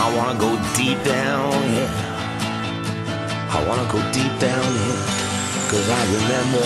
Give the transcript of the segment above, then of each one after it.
I wanna go deep down here. I wanna go deep down here. 'Cause I remember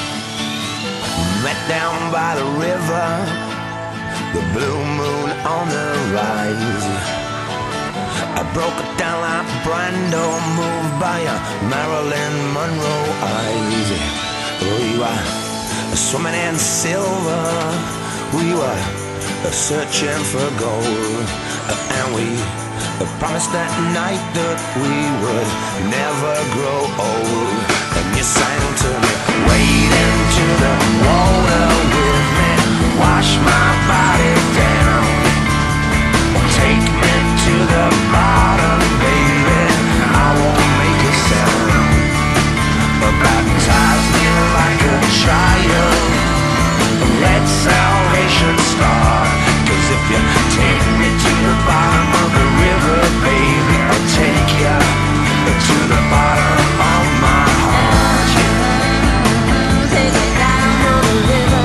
met down by the river, the blue moon on the rise. I broke it down like Brando, moved by a Marilyn Monroe eyes. We were swimming in silver, we were searching for gold, and we promised that night that we would never grow old. And you sang to me, wade into the water with me, wash my body down, take me to the bottom, baby, I won't make a sound. Baptize me like a child, let salvation start. 'Cause if you take me to the bottom of the river, baby, I'll take you to the bottom of my heart. Take me down on the river.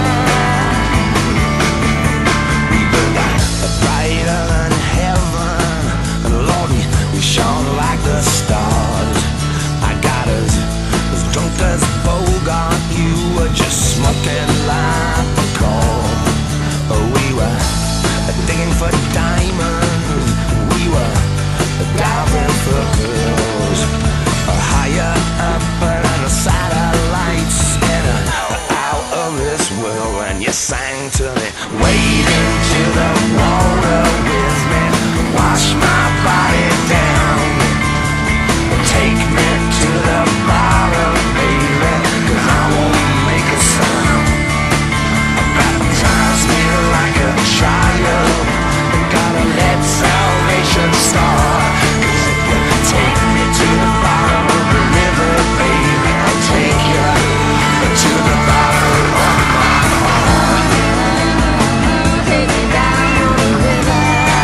We burn brighter than heaven, and Lord, we shone like the stars. I got as drunk as Bogart, you were just smoking like a coal. We were digging for diamonds, we were diving for pearls, higher up than the satellites, and out of this world. And you sang to me, wade into the water with me, wash my body down, take me to the bottom, baby, 'cause I won't make a sound. Baptize me like a child, gotta let salvation start. 'Cause if you take me to the bottom of the river, baby, I'll take you to the bottom of my heart. Take me down on the river.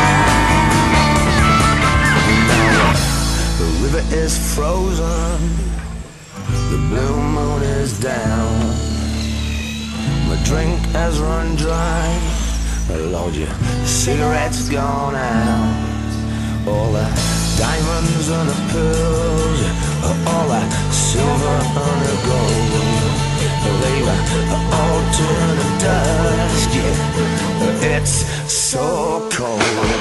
Now the river is frozen, the blue moon is down, my drink has run dry, Lord, your cigarette's gone out. All the diamonds and the pearls, all the silver and the gold, they were all turned to dust, yeah, it's so cold.